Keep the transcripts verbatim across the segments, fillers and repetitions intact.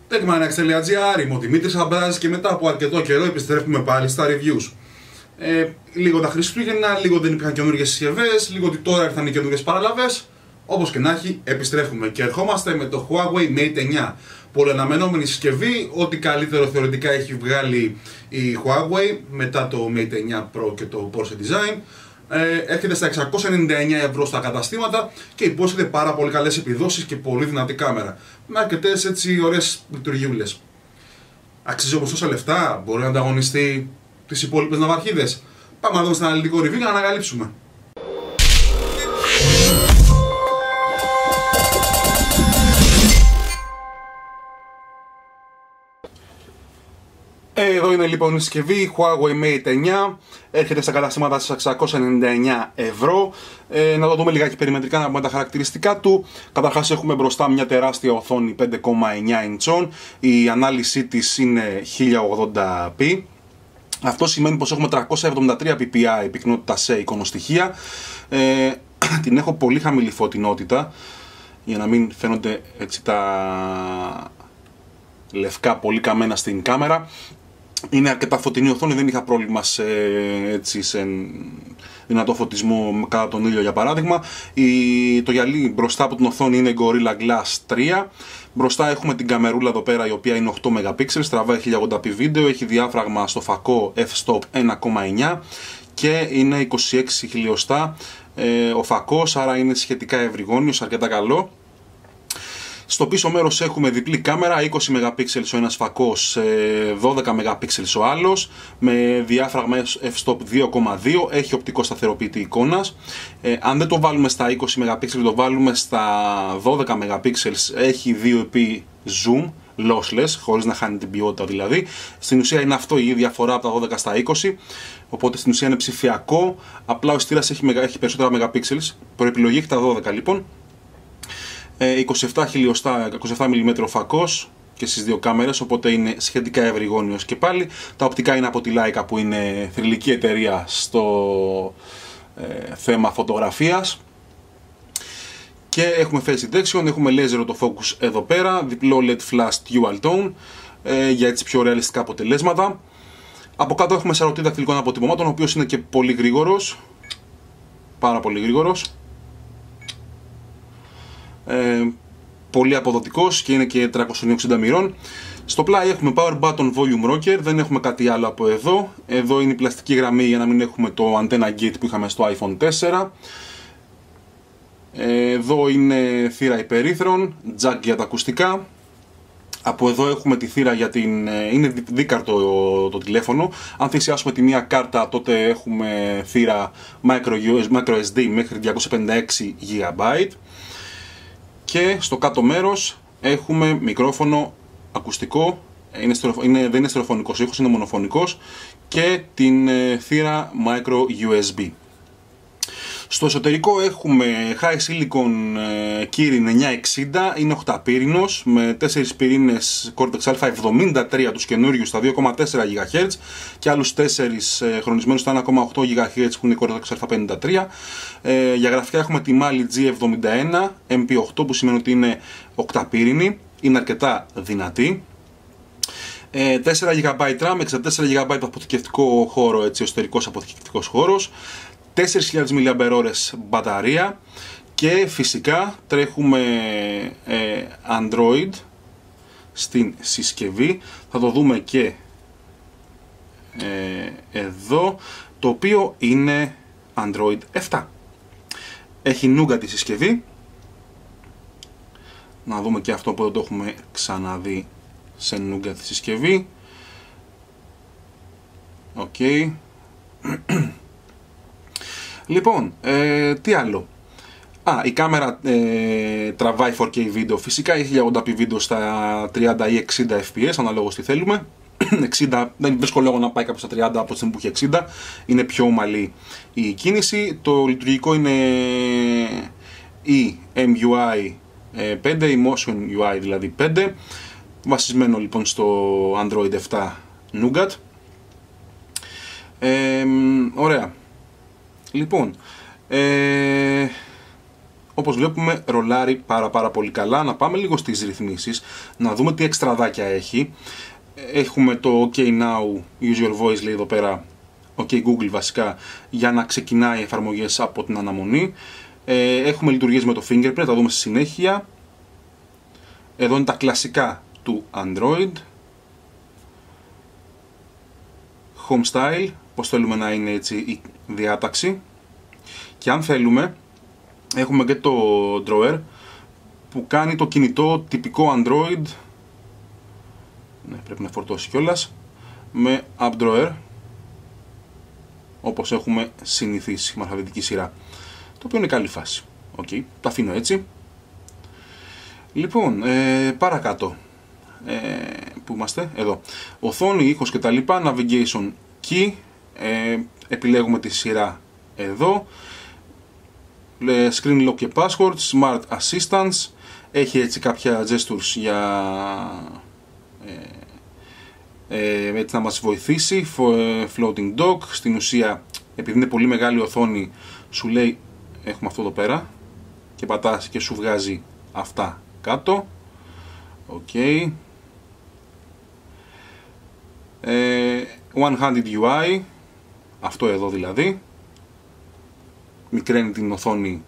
techmaniacs.gr, είμαι ο Δημήτρης Αμπράζης και μετά από αρκετό καιρό επιστρέφουμε πάλι στα reviews. Ε, λίγο τα Χριστούγεννα, λίγο δεν υπήρχαν καινούργιες συσκευές, λίγο ότι τώρα ήρθαν οι καινούργιες παραλαβές. Όπως και να έχει, επιστρέφουμε και ερχόμαστε με το Huawei Mate εννιά. Πολυαναμενόμενη συσκευή, ό,τι καλύτερο θεωρητικά έχει βγάλει η Huawei μετά το Mate εννιά Pro και το Porsche Design. Ε, έρχεται στα εξακόσια ενενήντα εννιά ευρώ στα καταστήματα και υπόσχεται πάρα πολύ καλές επιδόσεις και πολύ δυνατή κάμερα. Με αρκετές έτσι ωραίες λειτουργιούλες. Αξίζει όμως τόσα λεφτά, μπορεί να ανταγωνιστεί τις υπόλοιπες ναυαρχίδες. Πάμε να δούμε στην αναλυτικό review για να ανακαλύψουμε. Εδώ είναι λοιπόν η συσκευή Huawei Mate εννιά, έρχεται στα καταστήματα στις εξακόσια ενενήντα εννιά ευρώ. Ε, να το δούμε λιγάκι περιμετρικά, να πούμε τα χαρακτηριστικά του. Καταρχάς έχουμε μπροστά μια τεράστια οθόνη πέντε κόμμα εννιά ιντσών, η ανάλυση της είναι χίλια ογδόντα πι. Αυτό σημαίνει πως έχουμε τριακόσια εβδομήντα τρία πι πι άι πυκνότητα σε εικονοστοιχεία. Ε, την έχω πολύ χαμηλή φωτεινότητα, για να μην φαίνονται έτσι τα λευκά πολύ καμένα στην κάμερα. Είναι αρκετά φωτεινή οθόνη, δεν είχα πρόβλημα σε, έτσι, σε δυνατό φωτισμό κατά τον ήλιο για παράδειγμα. Η, το γυαλί μπροστά από την οθόνη είναι Gorilla Glass τρία. Μπροστά έχουμε την καμερούλα εδώ πέρα, η οποία είναι οκτώ μεγαπίξελ, τραβάει χίλια ογδόντα πι βίντεο, έχει διάφραγμα στο φακό f-stop ένα κόμμα εννιά και είναι είκοσι έξι χιλιοστά ε, ο φακός, άρα είναι σχετικά ευρυγόνιος, αρκετά καλό. Στο πίσω μέρος έχουμε διπλή κάμερα, είκοσι μεγαπίξελ ο ένας φακός, δώδεκα μεγαπίξελ ο άλλος, με διάφραγμα f-stop δύο κόμμα δύο, έχει οπτικό σταθεροποιητή εικόνας. Ε, αν δεν το βάλουμε στα είκοσι μεγαπίξελ, το βάλουμε στα δώδεκα μεγαπίξελ, έχει δύο επί zoom, lossless, χωρίς να χάνει την ποιότητα δηλαδή. Στην ουσία είναι αυτό η διαφορά από τα δώδεκα στα είκοσι, οπότε στην ουσία είναι ψηφιακό, απλά ο αισθητήρας έχει, έχει περισσότερα μεγαπίξελ, προεπιλογή έχει τα δώδεκα λοιπόν. είκοσι επτά χιλιοστά, είκοσι επτά μιλιμέτρο φακός και στις δύο κάμερες, οπότε είναι σχετικά ευρυγόνιος και πάλι. Τα οπτικά είναι από τη Leica, που είναι θρυλική εταιρεία στο ε, θέμα φωτογραφίας. Και έχουμε face detection, έχουμε laser autofocus εδώ πέρα, διπλό ελ ι ντι flash dual tone ε, για έτσι πιο ρεαλιστικά αποτελέσματα. Από κάτω έχουμε σαρωτή δακτυλικών αποτυπωμάτων, ο οποίος είναι και πολύ γρήγορος, πάρα πολύ γρήγορος. Ε, πολύ αποδοτικός και είναι και τριακόσια εξήντα μοιρών. Στο πλάι έχουμε power button volume rocker, δεν έχουμε κάτι άλλο από εδώ. Εδώ είναι η πλαστική γραμμή για να μην έχουμε το antenna gate που είχαμε στο iPhone τέσσερα. Εδώ είναι θύρα υπερήθρων, jack για τα ακουστικά. Από εδώ έχουμε τη θύρα για την... είναι δίκαρτο το, το τηλέφωνο. Αν θυσιάσουμε τη μία κάρτα, τότε έχουμε θύρα micro ες ντι μέχρι διακόσια πενήντα έξι τζι μπι. Και στο κάτω μέρος έχουμε μικρόφωνο ακουστικό, είναι στερεοφ... είναι... δεν είναι στερεοφωνικός ήχος, είναι μονοφωνικός, και την ε, θύρα micro γιου ες μπι. Στο εσωτερικό έχουμε High Silicon ε, Kirin εννιακόσια εξήντα, είναι οκταπύρινος με τέσσερις πυρήνες Cortex Α εβδομήντα τρία τους καινούριους στα δύο κόμμα τέσσερα γιγαχέρτζ και άλλους τέσσερις ε, χρονισμένους στα ένα κόμμα οκτώ γιγαχέρτζ που είναι Cortex Α πενήντα τρία. Ε, για γραφικά έχουμε τη Mali τζι εβδομήντα ένα εμ πι οκτώ, που σημαίνει ότι είναι οκταπύρινη, είναι αρκετά δυνατή. Ε, τέσσερα τζι μπι RAM, εξήντα τέσσερα τζι μπι αποθηκευτικό χώρο, έτσι, εσωτερικός αποθηκευτικός χώρος, τέσσερις χιλιάδες μιλιαμπερ-ώρες μπαταρία και φυσικά τρέχουμε ε, Android στην συσκευή. Θα το δούμε και ε, εδώ, το οποίο είναι Android επτά. Έχει Nougat τη συσκευή. Να δούμε και αυτό που δεν το έχουμε ξαναδεί σε Nougat τη συσκευή. Οκ. Okay. Λοιπόν, ε, τι άλλο. Α, η κάμερα ε, τραβάει φορ κέι βίντεο, φυσικά έχει χίλια ογδόντα πι βίντεο στα τριάντα ή εξήντα εφ πι ες, αναλόγως τι θέλουμε. εξήντα, δεν βρίσκω λόγο να πάει κάποιος στα τριάντα από τη στιγμή που έχει εξήντα, είναι πιο ομαλή η κίνηση. Το λειτουργικό είναι η εμ γιου άι πέντε, η Motion γιου άι δηλαδή πέντε, βασισμένο λοιπόν στο Android επτά Nougat. Ε, ωραία. Λοιπόν, ε, όπως βλέπουμε ρολάρει πάρα πάρα πολύ καλά. Να πάμε λίγο στις ρυθμίσεις, να δούμε τι εξτραδάκια έχει. Έχουμε το OK Now, Use Your Voice λέει εδώ πέρα, OK Google βασικά, για να ξεκινάει εφαρμογές από την αναμονή. Ε, έχουμε λειτουργίες με το Fingerprint, θα δούμε στη συνέχεια. Εδώ είναι τα κλασικά του Android. Home Style, πως θέλουμε να είναι έτσι η διάταξη. Και αν θέλουμε, έχουμε και το Drawer, που κάνει το κινητό τυπικό Android. Ναι, πρέπει να φορτώσει κιόλας. Με App Drawer, όπως έχουμε συνηθίσει με αλφαβητική σειρά. Το οποίο είναι καλή φάση. Okay, το αφήνω έτσι. Λοιπόν, ε, παρακάτω. Ε, πού είμαστε? Εδώ. Οθόνη, ήχος κτλ. Navigation Key. Ε, επιλέγουμε τη σειρά εδώ. Screen Lock και Password. Smart Assistance. Έχει έτσι κάποια gestures για ε, ε, έτσι να μας βοηθήσει. Floating Dock. Στην ουσία, επειδή είναι πολύ μεγάλη οθόνη, σου λέει, έχουμε αυτό εδώ πέρα, και πατάς και σου βγάζει αυτά κάτω. Οκ. Okay. Ε, One-handed γιου άι, αυτό εδώ δηλαδή, μικραίνει την οθόνη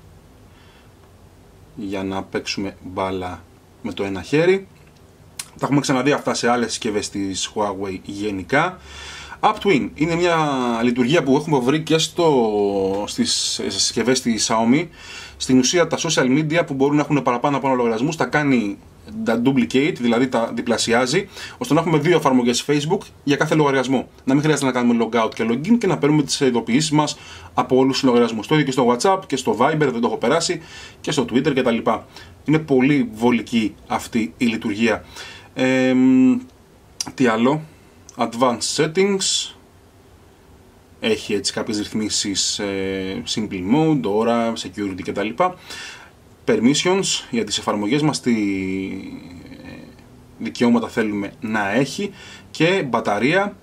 για να παίξουμε μπάλα με το ένα χέρι. Τα έχουμε ξαναδεί αυτά σε άλλες συσκευές της Huawei γενικά. Uptwin είναι μια λειτουργία που έχουμε βρει και στο, στις συσκευές της Xiaomi. Στην ουσία τα social media που μπορούν να έχουν παραπάνω από ένα λογαριασμούς τα κάνει τα duplicate, δηλαδή τα διπλασιάζει, ώστε να έχουμε δύο εφαρμογές Facebook για κάθε λογαριασμό. Να μην χρειάζεται να κάνουμε logout και login και να παίρνουμε τις ειδοποιήσεις μας από όλους τους λογαριασμούς. Το ίδιο και στο WhatsApp και στο Viber, δεν το έχω περάσει, και στο Twitter κτλ. Είναι πολύ βολική αυτή η λειτουργία. Ε, τι άλλο? Advanced Settings. Έχει έτσι κάποιες ρυθμίσεις, ε, Simple Mode, ώρα, Security κτλ. Permissions για τις εφαρμογές μας, τι δικαιώματα θέλουμε να έχει, και μπαταρία.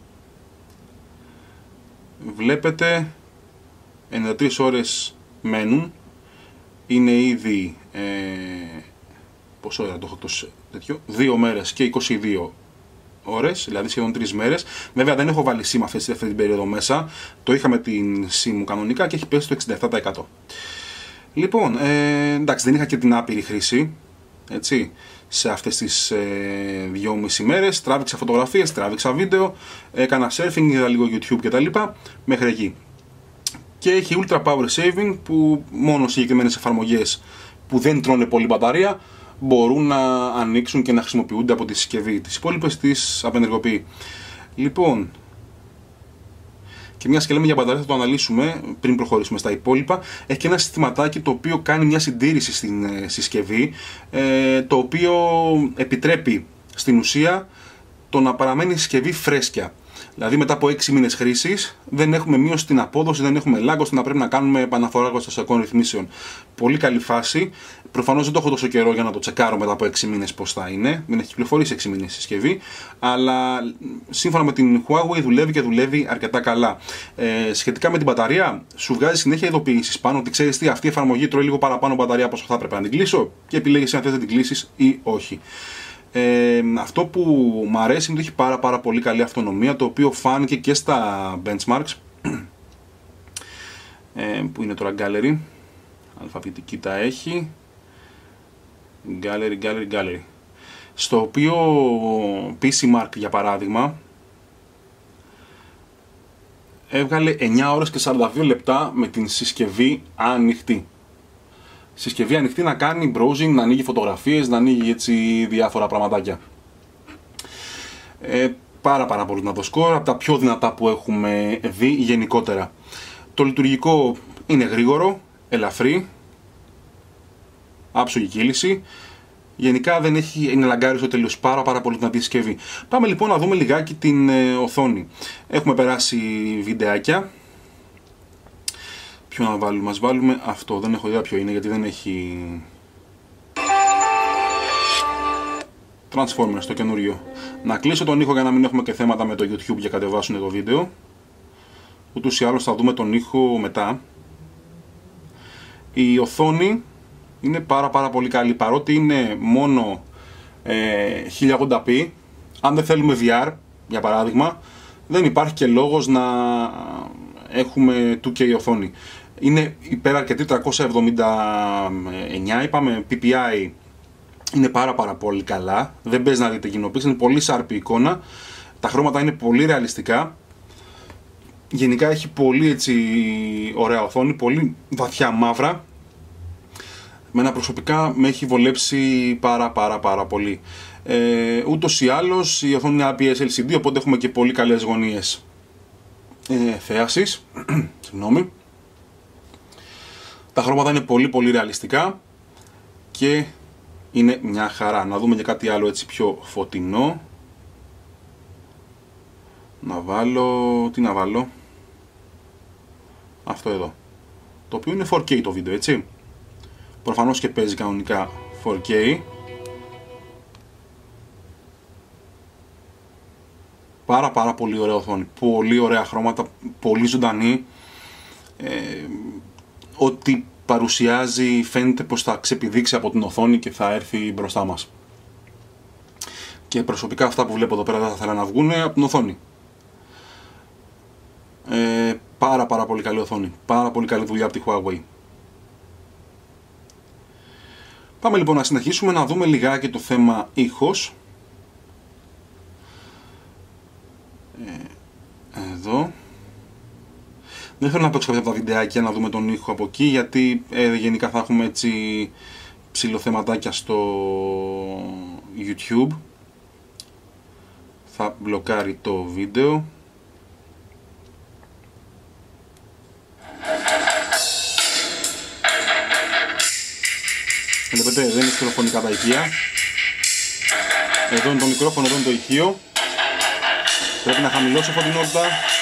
Βλέπετε ενενήντα τρεις ώρες μένουν. Είναι ήδη ε, πόσο ώρα το έχω το τέτοιο, δύο μέρες και είκοσι δύο ώρες, δηλαδή σχεδόν τρεις μέρες. Βέβαια δεν έχω βάλει SIM αυτή την περίοδο μέσα. Το είχα με την SIM μου κανονικά και έχει πέσει το εξήντα επτά τοις εκατό. Λοιπόν, ε, εντάξει, δεν είχα και την άπειρη χρήση, έτσι, σε αυτές τις ε, δυόμιση μέρες. Τράβηξα φωτογραφίες, τράβηξα βίντεο, έκανα surfing, είδα λίγο YouTube κτλ. Μέχρι εκεί. Και έχει Ultra Power Saving, που μόνο συγκεκριμένες εφαρμογές που δεν τρώνε πολύ μπαταρία μπορούν να ανοίξουν και να χρησιμοποιούνται από τη συσκευή. Τις υπόλοιπες τις απενεργοποιεί. Λοιπόν, και μια και λέμε για μπαταρία, θα το αναλύσουμε πριν προχωρήσουμε στα υπόλοιπα. Έχει και ένα συστηματάκι το οποίο κάνει μια συντήρηση στην ε, συσκευή, ε, το οποίο επιτρέπει στην ουσία το να παραμένει η συσκευή φρέσκια. Δηλαδή μετά από έξι μήνες χρήσης δεν έχουμε μείωση στην απόδοση, δεν έχουμε lag ώστε να πρέπει να κάνουμε επαναφορά εργοστασιακών ρυθμίσεων. Πολύ καλή φάση. Προφανώς δεν το έχω τόσο καιρό για να το τσεκάρω μετά από έξι μήνες πώς θα είναι. Δεν έχει κυκλοφορήσει έξι μήνες η συσκευή. Αλλά σύμφωνα με την Huawei δουλεύει και δουλεύει αρκετά καλά. Ε, σχετικά με την μπαταρία, σου βγάζει συνέχεια ειδοποιήσεις πάνω ότι ξέρεις τι, αυτή η εφαρμογή τρώει λίγο παραπάνω μπαταρία από όσο θα έπρεπε να την κλείσω, και επιλέγεις αν θες να την κλείσεις ή όχι. Ε, αυτό που μου αρέσει είναι ότι έχει πάρα πάρα πολύ καλή αυτονομία, το οποίο φάνηκε και στα benchmarks, ε, που είναι τώρα gallery, αλφαβητική τα έχει, gallery, gallery, gallery, στο οποίο πι σι Mark για παράδειγμα έβγαλε εννιά ώρες και σαράντα δύο λεπτά με την συσκευή ανοιχτή. Συσκευή ανοιχτή να κάνει browsing, να ανοίγει φωτογραφίες, να ανοίγει έτσι διάφορα πραγματάκια. Ε, πάρα πάρα πολύ δυνατό σκορ, από τα πιο δυνατά που έχουμε δει γενικότερα. Το λειτουργικό είναι γρήγορο, ελαφρύ, άψογη κύληση. Γενικά δεν έχει, είναι λαγκάριστο τελείως, πάρα πάρα πολύ δυνατή συσκευή. Πάμε λοιπόν να δούμε λιγάκι την ε, οθόνη. Έχουμε περάσει βιντεάκια. Ποιο να βάλουμε, μας βάλουμε αυτό, δεν έχω ιδέα ποιο είναι γιατί δεν έχει Transformers το καινούριο. Να κλείσω τον ήχο για να μην έχουμε και θέματα με το YouTube για κατεβάσουν το βίντεο. Ούτως ή άλλως θα δούμε τον ήχο μετά. Η οθόνη Είναι πάρα πάρα πολύ καλή, παρότι είναι μόνο ε, χίλια ογδόντα πι. Αν δεν θέλουμε βι αρ, για παράδειγμα, δεν υπάρχει και λόγος να έχουμε τού κέι οθόνη. Είναι υπεραρκετή, τριακόσια εβδομήντα εννιά, είπαμε, πι πι άι είναι πάρα πάρα πολύ καλά. Δεν παίζει να δείτε κοινοποίηση, είναι πολύ σάρπη εικόνα. Τα χρώματα είναι πολύ ρεαλιστικά. Γενικά έχει πολύ έτσι ωραία οθόνη, πολύ βαθιά μαύρα. Μένα προσωπικά με έχει βολέψει πάρα πάρα πάρα πολύ. Ε, ούτως ή άλλως η οθόνη είναι άι πι ες ελ σι ντι, οπότε έχουμε και πολύ καλές γωνίες ε, θέασης. Συγγνώμη. Τα χρώματα είναι πολύ πολύ ρεαλιστικά και είναι μια χαρά. Να δούμε και κάτι άλλο έτσι πιο φωτεινό. Να βάλω... τι να βάλω? Αυτό εδώ. Το οποίο είναι φορ κέι το βίντεο, έτσι. Προφανώς και παίζει κανονικά φορ κέι. Πάρα πάρα πολύ ωραία οθόνη. Πολύ ωραία χρώματα, πολύ ζωντανή. Ε, ό,τι παρουσιάζει φαίνεται πως θα ξεπηδήξει από την οθόνη και θα έρθει μπροστά μας. Και προσωπικά αυτά που βλέπω εδώ πέρα δεν θα ήθελα να βγουν από την οθόνη. Ε, πάρα πάρα πολύ καλή οθόνη. Πάρα πολύ καλή δουλειά από τη Huawei. Πάμε λοιπόν να συνεχίσουμε να δούμε λιγάκι το θέμα ήχος. Ε, εδώ. Δεν θέλω να παίξω κάποια από τα βιντεάκια να δούμε τον ήχο από εκεί, γιατί ε, γενικά θα έχουμε έτσι ψηλοθεματάκια στο YouTube. Θα μπλοκάρει το βίντεο. Βλέπετε, δεν είναι στερεοφωνικά τα ηχεία. Εδώ είναι το μικρόφωνο, εδώ είναι το ηχείο. Πρέπει να χαμηλώσω φωτεινότητα.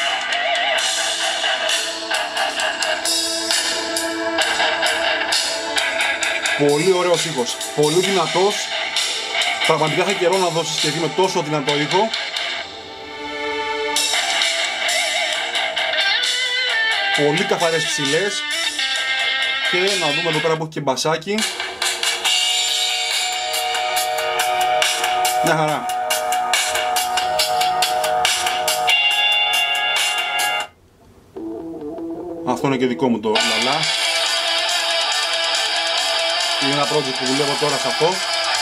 Πολύ ωραίος ήχος, πολύ δυνατός. Πραγματικά είχα καιρό να δω συσκευή με τόσο δυνατό ήχο. Πολύ καθαρές ψηλές. Και να δούμε εδώ πέρα που έχει και μπασάκι. Μια χαρά. Αυτό είναι και δικό μου το λαλά. Είναι ένα project που δουλεύω τώρα σε αυτό.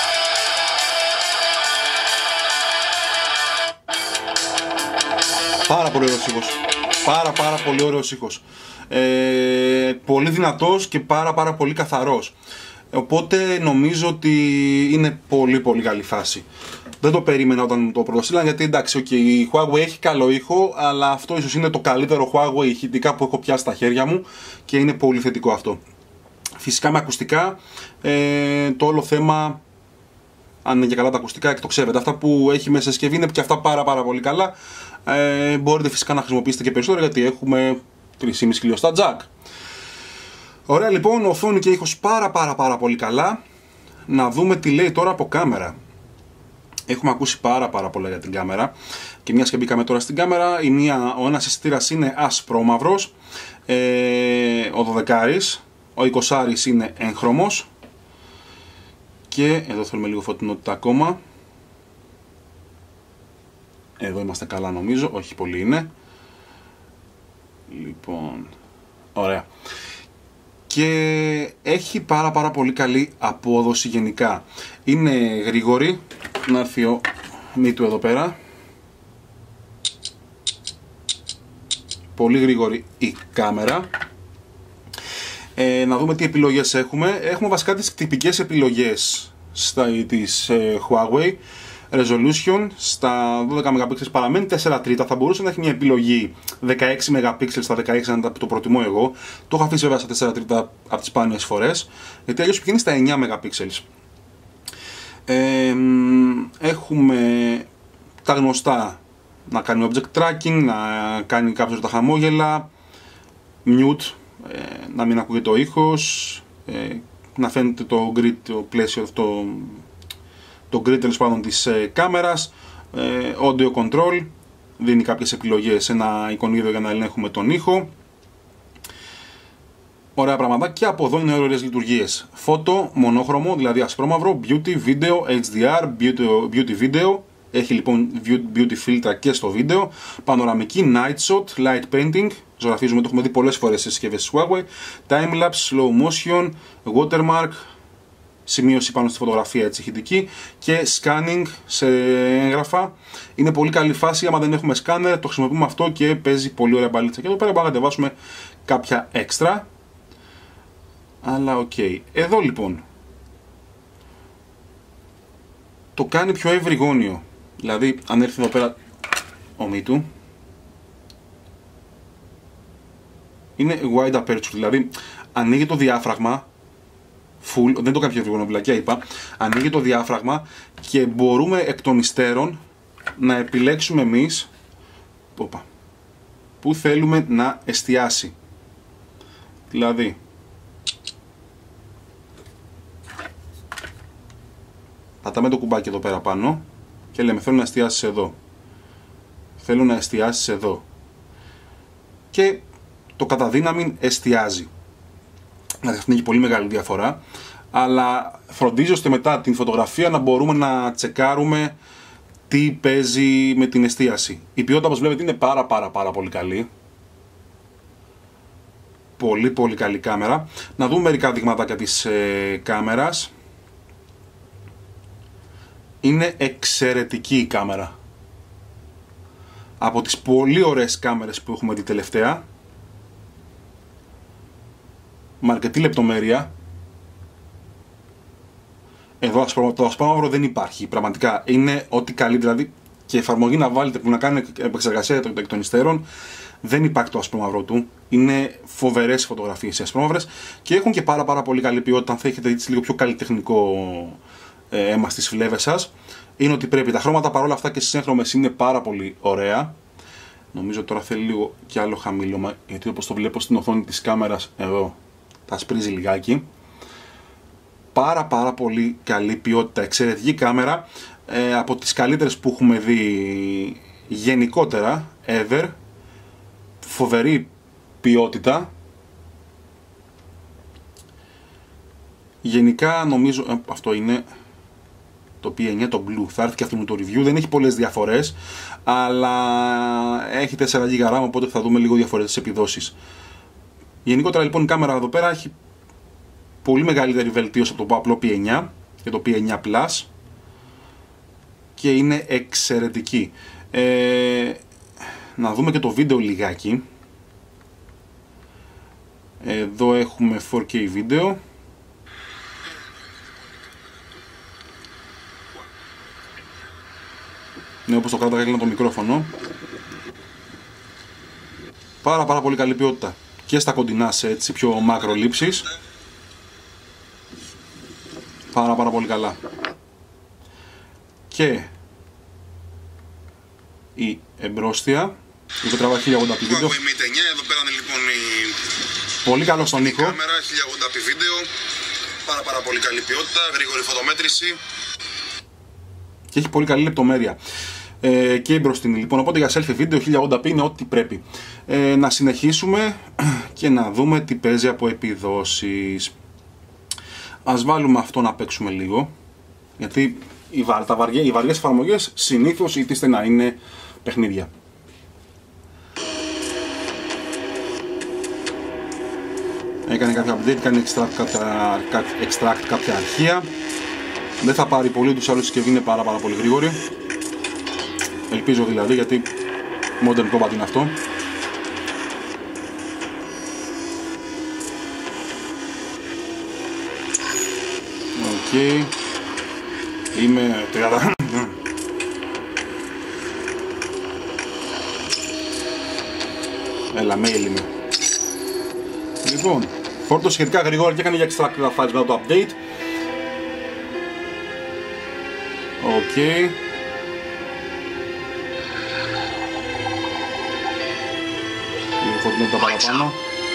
Πάρα πολύ ωραίος ήχος. Πάρα πάρα πολύ ωραίος ήχος. Ε, πολύ δυνατός και πάρα πάρα πολύ καθαρός. Οπότε νομίζω ότι είναι πολύ πολύ καλή φάση. Δεν το περίμενα όταν το πρωτοστήλαν, γιατί εντάξει, okay, η Huawei έχει καλό ήχο, αλλά αυτό ηχητικά είναι το καλύτερο Huawei ηχητικά που έχω πιάσει στα χέρια μου και είναι πολύ θετικό αυτό. Φυσικά με ακουστικά, ε, το όλο θέμα, αν είναι και καλά τα ακουστικά, και το ξέρετε, αυτά που έχει μέσα συσκευή είναι και αυτά πάρα πάρα πολύ καλά. Ε, μπορείτε φυσικά να χρησιμοποιήσετε και περισσότερο, γιατί έχουμε τρία κόμμα πέντε χιλιοστά jack. Ωραία λοιπόν, οθόνη και ήχος πάρα πάρα πάρα πολύ καλά. Να δούμε τι λέει τώρα από κάμερα. Έχουμε ακούσει πάρα πάρα πολλά για την κάμερα. Και μιας και μπήκαμε τώρα στην κάμερα, η μία, ο ένας αισθητήρας είναι ασπρόμαυρος, ε, ο δωδεκάρης, ο εικοσάρης είναι έγχρωμος. Και εδώ θέλουμε λίγο φωτεινότητα ακόμα. Εδώ είμαστε καλά νομίζω, όχι πολύ είναι. Λοιπόν, ωραία. Και έχει πάρα πάρα πολύ καλή απόδοση γενικά. Είναι γρήγορη. Να έρθει ο μύτου εδώ πέρα. Πολύ γρήγορη η κάμερα. Ε, να δούμε τι επιλογές έχουμε. Έχουμε βασικά τις τυπικές επιλογές στα, της ε, Huawei. Resolution στα δώδεκα μεγαπίξελ παραμένει τέσσερα τρίτα. Θα μπορούσε να έχει μια επιλογή δεκαέξι μεγαπίξελ στα δεκαέξι, αν το προτιμώ εγώ. Το έχω αφήσει βέβαια στα τέσσερα τρίτα από τις σπάνιες φορές, γιατί αλλιώς πηγαίνει στα εννιά μεγαπίξελ. Ε, έχουμε τα γνωστά, να κάνει object tracking, να κάνει κάποιος τα χαμόγελα, mute, ε, να μην ακούγεται ο ήχος, ε, να φαίνεται το grid, το πλαίσιο αυτό, το grid τέλος πάντων της ε, κάμερας, ε, audio control, δίνει κάποιες επιλογές, ένα εικονίδιο για να ελέγχουμε τον ήχο. Ωραία πράγματα και από εδώ είναι ωραίες λειτουργίες. Φώτο, μονόχρωμο, δηλαδή ασπρόμαυρο, beauty, video, έιτς ντι αρ, beauty, beauty video. Έχει λοιπόν beauty filter και στο βίντεο. Πανοραμική, night shot, light painting. Ζωγραφίζουμε, το έχουμε δει πολλές φορές σε συσκευές της Huawei. Timelapse, slow motion, watermark. Σημείωση πάνω στη φωτογραφία έτσι ηχητική. Και scanning σε έγγραφα. Είναι πολύ καλή φάση. Άμα δεν έχουμε σκάνερ, το χρησιμοποιούμε αυτό και παίζει πολύ ωραία μπαλίτσα. Και εδώ πέρα μπορούμε να κατεβάσουμε κάποια έξτρα. Αλλά οκ. Okay. Εδώ λοιπόν το κάνει πιο ευρυγόνιο. Δηλαδή, αν έρθει εδώ πέρα ο μύτου, είναι wide aperture, δηλαδή ανοίγει το διάφραγμα full, δεν το κάνει πιο ευρυγόνιο, βλακιά είπα, ανοίγει το διάφραγμα και μπορούμε εκ των υστέρων να επιλέξουμε εμείς οπα, που θέλουμε να εστιάσει. Δηλαδή, πατάμε το κουμπάκι εδώ πέρα πάνω και λέμε θέλω να εστιάσεις εδώ. Θέλω να εστιάσεις εδώ. Και το κατά δύναμη εστιάζει. Δηλαδή αυτή είναι και πολύ μεγάλη διαφορά. Αλλά φροντίζει ώστε μετά την φωτογραφία να μπορούμε να τσεκάρουμε τι παίζει με την εστίαση. Η ποιότητα όπως βλέπετε είναι πάρα πάρα πάρα πολύ καλή. Πολύ πολύ καλή κάμερα. Να δούμε μερικά δειγματάκια της ε, κάμερας. Είναι εξαιρετική η κάμερα. Από τις πολύ ωραίες κάμερες που έχουμε δει τελευταία. Με αρκετή λεπτομέρεια. Εδώ το ασπρόμαυρο δεν υπάρχει. Πραγματικά είναι ό,τι καλύτερο. Δηλαδή και εφαρμογή να βάλετε που να κάνει επεξεργασία εκ των υστέρων. Δεν υπάρχει το ασπρόμαυρο του. Είναι φοβερές φωτογραφίες οι ασπρόμαυρες και έχουν και πάρα πάρα πολύ καλή ποιότητα. Αν θα έχετε έτσι λίγο πιο καλλιτεχνικό αίμα στις φλέβες σας, είναι ότι πρέπει. Τα χρώματα παρόλα αυτά και στις έγχρωμες είναι πάρα πολύ ωραία. Νομίζω τώρα θέλει λίγο και άλλο χαμήλωμα, γιατί όπως το βλέπω στην οθόνη της κάμερας εδώ τα σπρίζει λιγάκι. Πάρα πάρα πολύ καλή ποιότητα, εξαιρετική κάμερα, ε, από τις καλύτερες που έχουμε δει γενικότερα ever. Φοβερή ποιότητα. Γενικά νομίζω ε, αυτό είναι το πι εννιά, το Blue. Θα έρθει και αυτό με το review. Δεν έχει πολλές διαφορές, αλλά έχει τέσσερα τζι μπι RAM, οπότε θα δούμε λίγο διαφορετικές επιδόσεις. Γενικότερα λοιπόν η κάμερα εδώ πέρα έχει πολύ μεγαλύτερη βελτίωση από το απλό πι εννιά και το πι εννιά Plus και είναι εξαιρετική. Ε, να δούμε και το βίντεο λιγάκι. Εδώ έχουμε φορ κέι βίντεο. Ναι, όπως το κράταγα έκλεινα το μικρόφωνο. Πάρα πάρα πολύ καλή ποιότητα. Και στα κοντινά σε έτσι πιο μάκρο λήψεις. Πάρα πάρα πολύ καλά. Και η εμπρόστια. Εδώ τραβά χίλια ογδόντα πι βίντεο. Εδώ πέρα είναι λοιπόν η... Πολύ καλό στον ήχο. Κάμερα χίλια ογδόντα πι βίντεο. Πάρα πάρα πολύ καλή ποιότητα. Γρήγορη φωτομέτρηση. Και έχει πολύ καλή λεπτομέρεια. Ε, και η μπροστινή λοιπόν. Οπότε για selfie βίντεο χίλια ογδόντα πι είναι ό,τι πρέπει. Ε, να συνεχίσουμε και να δούμε τι παίζει από επιδόσεις. Ας βάλουμε αυτό να παίξουμε λίγο. Γιατί οι, βα, τα βαριά, οι βαριές εφαρμογές συνήθως ήθιστε να είναι παιχνίδια. Έκανε κάποια update, κάνει extract κάποια, extract κάποια αρχεία. Δεν θα πάρει πολύ, τους άλλους συσκευή είναι πάρα πάρα πολύ γρήγορη. Ελπίζω δηλαδή, γιατί modern combat είναι αυτό. Οκ. Okay. Είμαι τριάντα. Έλα, mail είμαι. Λοιπόν, φόρτωσε σχετικά γρήγορα και έκανε για extract τα files μετά το update. Οκ. Okay. Λίγο φωτεινότητα παραπάνω.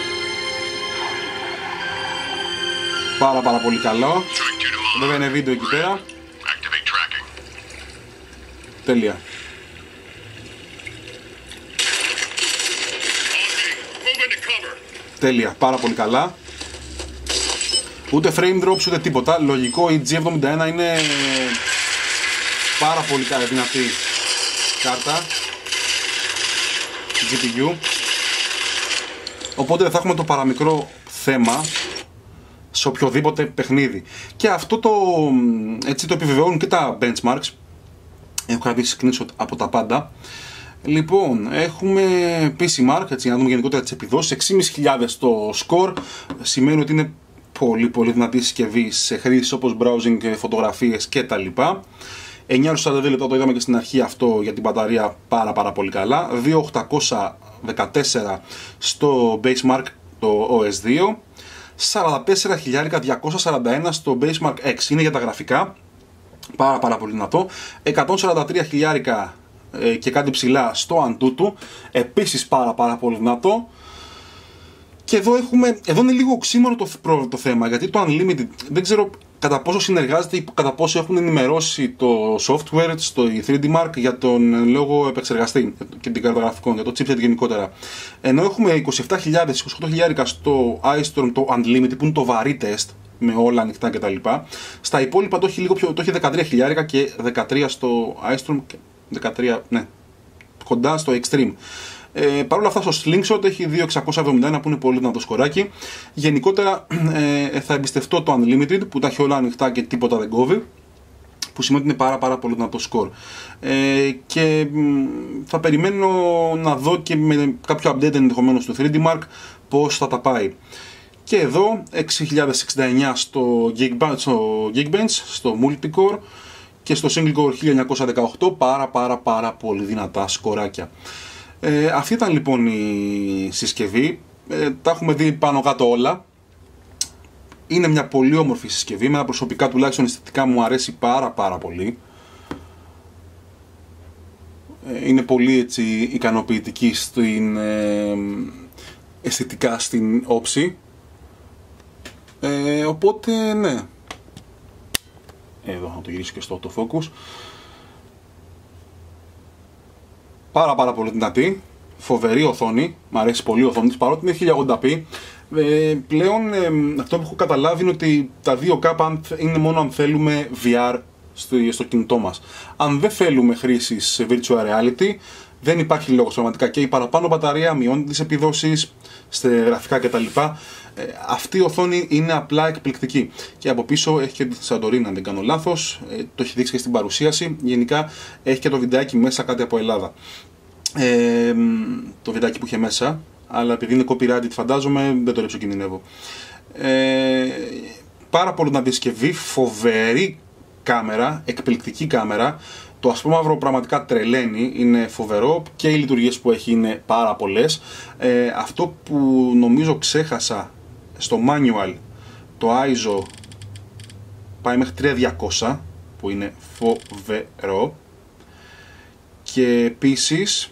Πάρα πάρα πολύ καλό. Βέβαια είναι βίντεο εκεί πέρα. Τέλεια. Τέλεια, πάρα πολύ καλά. Ούτε frame drops ούτε τίποτα. Λογικό, η τζι εβδομήντα ένα είναι πάρα πολύ δυνατή κάρτα τζι πι γιου. Οπότε δεν θα έχουμε το παραμικρό θέμα σε οποιοδήποτε παιχνίδι. Και αυτό το, έτσι το επιβεβαιώνουν και τα benchmarks. Έχω κρατήσει screenshot από τα πάντα. Λοιπόν, έχουμε πι σι Mark, έτσι, για να δούμε γενικότερα τις επιδόσεις. έξι χιλιάδες πεντακόσια το score, σημαίνει ότι είναι πολύ πολύ δυνατή συσκευή σε χρήσεις όπως browsing, φωτογραφίες κτλ. εννιά σαράντα δύο λεπτά, το είδαμε και στην αρχή αυτό για την μπαταρία, πάρα πάρα πολύ καλά. δύο χιλιάδες οκτακόσια δεκατέσσερα στο Basemark το ο ες δύο, σαράντα τέσσερα χιλιάδες διακόσια σαράντα ένα στο Basemark X, είναι για τα γραφικά, πάρα πάρα πολύ δυνατό. εκατόν σαράντα τρία χιλιάδες και κάτι ψηλά στο Antutu, επίσης πάρα πάρα πολύ δυνατό. Και εδώ, έχουμε, εδώ είναι λίγο οξύμορο το, το θέμα, γιατί το Unlimited δεν ξέρω κατά πόσο συνεργάζεται ή κατά πόσο έχουν ενημερώσει το software στο θρι ντι Mark για τον λόγο επεξεργαστή και την κάρτα γραφικών, για το chipset γενικότερα. Ενώ έχουμε είκοσι επτά χιλιάδες, είκοσι οκτώ χιλιάδες στο iStorm το Unlimited που είναι το βαρύ τεστ με όλα ανοιχτά κτλ. Στα υπόλοιπα το έχει, λίγο πιο, το έχει δεκατρία χιλιάδες και δεκατρία στο iStorm και δεκατρία, ναι, κοντά στο Extreme. Ε, Παρ' όλα αυτά στο Slingshot έχει δύο χιλιάδες εξακόσια εβδομήντα ένα που είναι πολύ δυνατό σκοράκι. Γενικότερα ε, θα εμπιστευτώ το Unlimited που τα έχει όλα ανοιχτά και τίποτα δεν κόβει, που σημαίνει ότι είναι πάρα πάρα πολύ δυνατό σκορ. Ε, και θα περιμένω να δω και με κάποιο update ενδεχομένως του θρι ντι Mark πώς θα τα πάει. Και εδώ έξι χιλιάδες εξήντα εννιά στο Geekbench, στο, Geekbench, στο Multicore και στο Single Core χίλια εννιακόσια δεκαοκτώ, πάρα πάρα πάρα πολύ δυνατά σκοράκια. Ε, αυτή ήταν λοιπόν η συσκευή, ε, τα έχουμε δει πάνω κάτω όλα. Είναι μια πολύ όμορφη συσκευή, εμένα προσωπικά τουλάχιστον αισθητικά μου αρέσει πάρα πάρα πολύ. Ε, είναι πολύ έτσι ικανοποιητική στην, ε, αισθητικά στην όψη. Ε, οπότε ναι, εδώ θα το γυρίσω και στο autofocus. Πάρα πάρα πολύ δυνατή, φοβερή οθόνη, μ' αρέσει πολύ η οθόνη της, παρότι είναι χίλια ογδόντα πι. Ε, πλέον ε, αυτό που έχω καταλάβει είναι ότι τα δύο κέι είναι μόνο αν θέλουμε βι αρ στο, στο κινητό μας. Αν δεν θέλουμε χρήση σε virtual reality, δεν υπάρχει λόγος πραγματικά, και η παραπάνω μπαταρία μειώνει τις επιδόσεις στα γραφικά κτλ. Ε, αυτή η οθόνη είναι απλά εκπληκτική. Και από πίσω έχει και τη Santorini, αν δεν κάνω λάθος, ε, το έχει δείξει και στην παρουσίαση. Γενικά έχει και το βιντεάκι μέσα, κάτι από Ελλάδα. Ε, το βιντεάκι που είχε μέσα, αλλά επειδή είναι copyrighted φαντάζομαι δεν το ρεψοκινδυνεύω. Ε, πάρα πολύ δυνατή συσκευή, φοβερή κάμερα, εκπληκτική κάμερα. Το ασπρόμαυρο πραγματικά τρελαίνει, είναι φοβερό και οι λειτουργίες που έχει είναι πάρα πολλές. Ε, αυτό που νομίζω ξέχασα στο manual, το άι ες ο πάει μέχρι τρία χιλιάδες διακόσια που είναι φοβερό. Και επίσης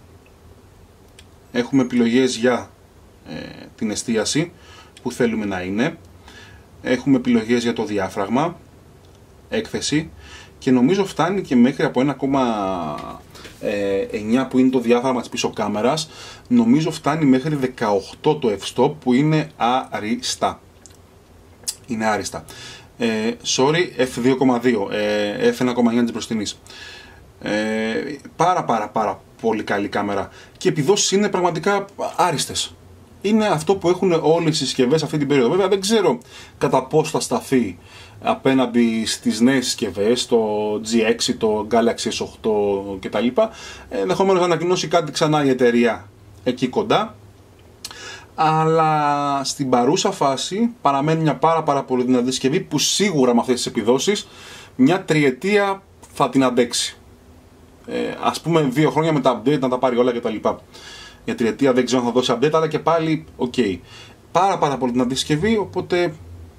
έχουμε επιλογές για ε, την εστίαση που θέλουμε να είναι. Έχουμε επιλογές για το διάφραγμα, έκθεση, και νομίζω φτάνει και μέχρι από ένα κόμμα εννιά που είναι το διάφραγμα της πίσω κάμερας. Νομίζω φτάνει μέχρι δεκαοκτώ το f-stop που είναι άριστα. Είναι άριστα. Ε, sorry, εφ δύο κόμμα δύο, ε, εφ ένα κόμμα εννιά της μπροστινής. Ε, πάρα πάρα πάρα πολύ καλή κάμερα και οι επιδόσεις είναι πραγματικά άριστες. Είναι αυτό που έχουν όλες οι συσκευές αυτή την περίοδο. Βέβαια δεν ξέρω κατά πώς θα σταθεί απέναντι στις νέες συσκευές, το τζι έξι, το Galaxy ες οκτώ κτλ. Ενδεχομένως να ανακοινώσει κάτι ξανά η εταιρεία εκεί κοντά. Αλλά στην παρούσα φάση παραμένει μια πάρα πάρα πολύ δυνατή συσκευή που σίγουρα με αυτές τις επιδόσεις μια τριετία θα την αντέξει. Ε, ας πούμε δύο χρόνια με τα update να τα πάρει όλα κτλ. Για τριετία δεν ξέρω αν θα δώσει update, αλλά και πάλι οκ. Okay. Πάρα πάρα πολύ δυνατή συσκευή, οπότε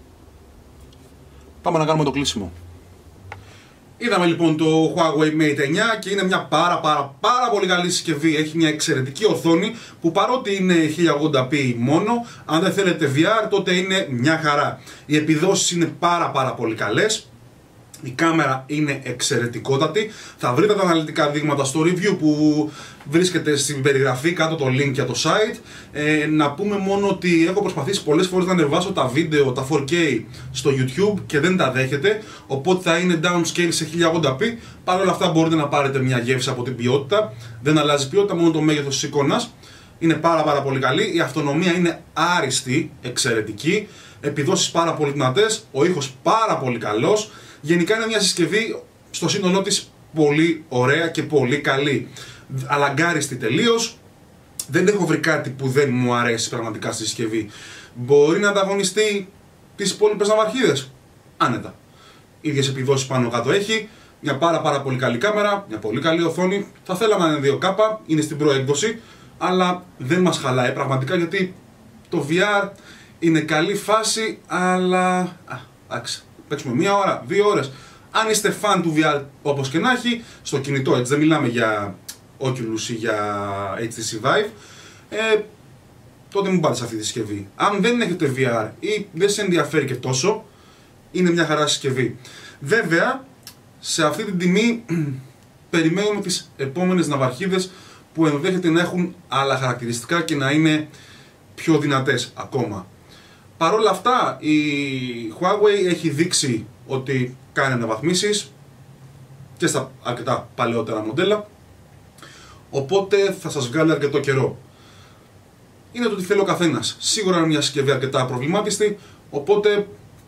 πάμε να κάνουμε το κλείσιμο. Είδαμε λοιπόν το Huawei Mate εννιά και είναι μια πάρα πάρα πάρα πολύ καλή συσκευή. Έχει μια εξαιρετική οθόνη που παρότι είναι χίλια ογδόντα πι μόνο, αν δεν θέλετε βι αρ τότε είναι μια χαρά. Οι επιδόσεις είναι πάρα πάρα πολύ καλές. Η κάμερα είναι εξαιρετικότατη. Θα βρείτε τα αναλυτικά δείγματα στο review που βρίσκεται στην περιγραφή, κάτω το link για το site. Ε, να πούμε μόνο ότι έχω προσπαθήσει πολλές φορές να ανεβάσω τα βίντεο, τα φορ κέι στο YouTube και δεν τα δέχεται. Οπότε θα είναι downscale σε χίλια ογδόντα πι. Παρ' όλα αυτά μπορείτε να πάρετε μια γεύση από την ποιότητα. Δεν αλλάζει ποιότητα, μόνο το μέγεθος της εικόνας. Είναι πάρα πάρα πολύ καλή. Η αυτονομία είναι άριστη, εξαιρετική. Επιδόσεις πάρα πολύ δυνατές. Ο ήχος πάρα πολύ καλός. Γενικά είναι μια συσκευή στο σύνολό της πολύ ωραία και πολύ καλή. Αλαγκάριστη τελείως. Δεν έχω βρει κάτι που δεν μου αρέσει πραγματικά στη συσκευή. Μπορεί να ανταγωνιστεί τις υπόλοιπες ναυαρχίδες. Άνετα. Ίδιες επιδόσεις πάνω κάτω έχει. Μια πάρα πάρα πολύ καλή κάμερα. Μια πολύ καλή οθόνη. Θα θέλαμε να είναι δύο κέι. Είναι στην προέκδοση. Αλλά δεν μας χαλάει πραγματικά γιατί το βι αρ είναι καλή φάση. Αλλά. Α, εντάξει. Παίξουμε μία ώρα, δύο ώρες. Αν είστε φαν του βι αρ όπως και να έχει, στο κινητό, έτσι δεν μιλάμε για Oculus ή για έιτς τι σι Vive, ε, τότε μην πάτε σε αυτή τη συσκευή. Αν δεν έχετε βι αρ ή δεν σε ενδιαφέρει και τόσο, είναι μια χαρά συσκευή. Βέβαια, σε αυτή την τιμή περιμένουμε τις επόμενες ναυαρχίδες που ενδέχεται να έχουν άλλα χαρακτηριστικά και να είναι πιο δυνατές ακόμα. Παρ' όλα αυτά, η Huawei έχει δείξει ότι κάνει αναβαθμίσεις και στα αρκετά παλαιότερα μοντέλα, οπότε θα σας βγάλει αρκετό καιρό. Είναι το τι θέλει ο καθένας. Σίγουρα είναι μια συσκευή αρκετά προβλημάτιστη, οπότε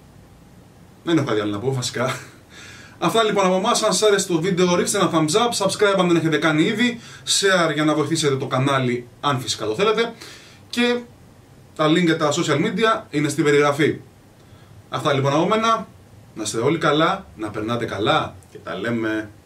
δεν έχω κάτι άλλο να πω βασικά. Αυτά λοιπόν από εμάς. Αν σας άρεσε το βίντεο, ρίξτε ένα thumbs up, subscribe αν δεν έχετε κάνει ήδη, share για να βοηθήσετε το κανάλι αν φυσικά το θέλετε, και τα link για τα social media είναι στην περιγραφή. Αυτά λοιπόν από μένα. Να είστε όλοι καλά, να περνάτε καλά και τα λέμε.